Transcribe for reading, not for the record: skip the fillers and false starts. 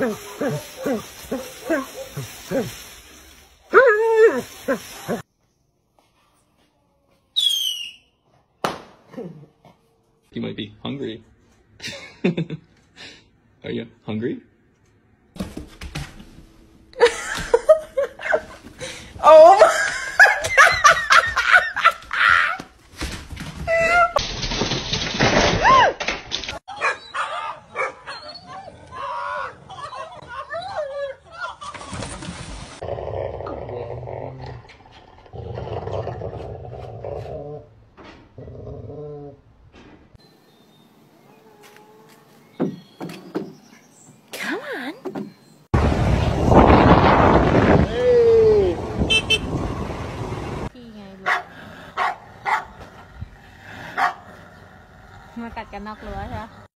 You might be hungry. Are you hungry? Oh my Come on.พี่ไงลูกมากัดกันนอกรั้วใช่ไหม